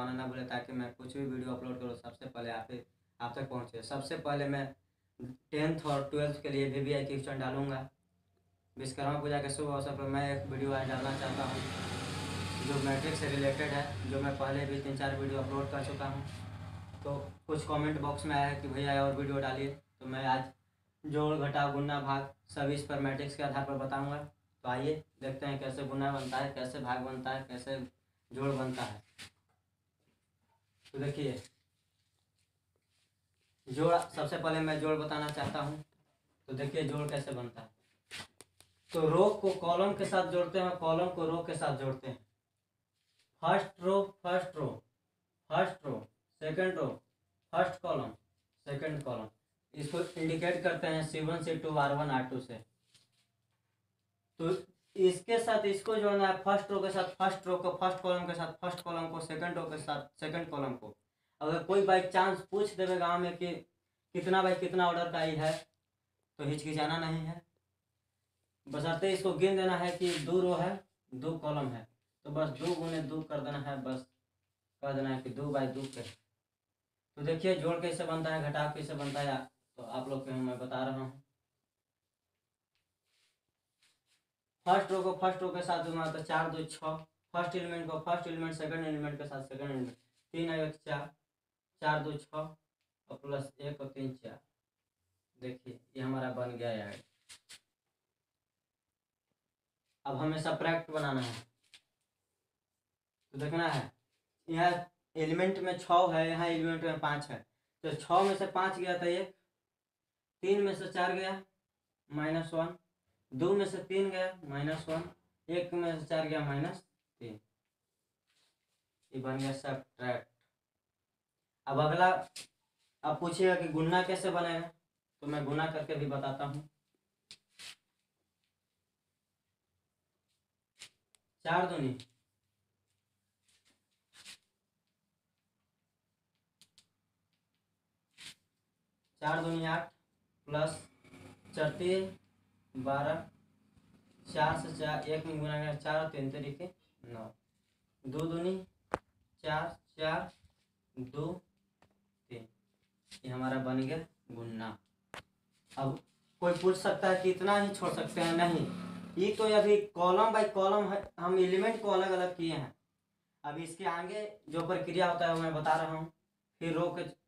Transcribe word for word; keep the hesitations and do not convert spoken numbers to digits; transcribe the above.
दबाना ना भूलें, ताकि मैं कुछ भी वीडियो अपलोड करूँ सबसे पहले आप आप तक पहुँचे। सबसे पहले मैं टेंथ और ट्वेल्थ के लिए वी वी आई क्वेश्चन डालूंगा। विश्वकर्मा पूजा के शुभ अवसर पर मैं एक वीडियो आज डालना चाहता हूँ जो मैट्रिक्स से रिलेटेड है, जो मैं पहले भी तीन चार वीडियो अपलोड कर चुका हूँ। तो कुछ कमेंट बॉक्स में आया है कि भैया और वीडियो डालिए, तो मैं आज जोड़ घटाव गुना भाग सभी इस पर मैट्रिक्स के आधार पर बताऊंगा। तो आइए देखते हैं कैसे गुना बनता है, कैसे भाग बनता है, कैसे जोड़ बनता है। तो देखिए जोड़, सबसे पहले मैं जोड़ बताना चाहता हूँ। तो देखिए जोड़ कैसे बनता है। तो रो को कॉलम के साथ जोड़ते हैं, कॉलम को रो के साथ जोड़ते हैं। First row first row first row second row first column second column, इसको इंडिकेट करते हैं C one C two R one R two से। तो इसके साथ इसको जोड़ना है, फर्स्ट रो के साथ फर्स्ट रो को, फर्स्ट कॉलम के साथ फर्स्ट कॉलम को, सेकंड रो के साथ सेकंड कॉलम को। अगर कोई बाई चांस पूछ देवे गाँव में कि कितना बाई कितना ऑर्डर का ही है, तो हिचकिचाना नहीं है, बशर्ते इसको गिन देना है कि दो रो है दो कॉलम है, तो बस दो गुने दो कर देना है, बस कह देना है कि दो बाई दो के। तो देखिए जोड़ कैसे बनता है, घटाव कैसे बनता है, तो आप लोग को मैं बता रहा हूँ। फर्स्ट रो को फर्स्ट रो के साथ दूंगा तो चार दो छः, फर्स्ट एलिमेंट को फर्स्ट एलिमेंट सेकंड एलिमेंट के साथ सेकंड एलिमेंट, तीन एक चार, चार दो छः और प्लस एक और तीन चार। देखिए ये हमारा बन गया यार। अब हमें सबट्रैक्ट बनाना है, तो देखना है यहाँ एलिमेंट में छः है, यहाँ एलिमेंट में पाँच है, तो छः में से पाँच गया था एक, तीन में से चार गया माइनस वन, दो में से तीन गया माइनस वन, एक में से चार गया माइनस तीन। ये बन गया सबट्रैक्ट। अब अगला अब पूछिएगा कि गुना कैसे बनेगा, तो मैं गुना करके भी बताता हूँ। चार दूनी चार दूनी आठ प्लस चौतीस बारह, चार से चार एक में गुना गया चार, तीन तरीके नौ, दो दूनी चार, चार दो तीन, ये हमारा बन गया गुना। अब कोई पूछ सकता है कि इतना ही छोड़ सकते हैं, नहीं, ये तो अभी कॉलम बाई कॉलम है, हम एलिमेंट को अलग अलग किए हैं। अब इसके आगे जो प्रक्रिया होता है वो मैं बता रहा हूँ। फिर रो के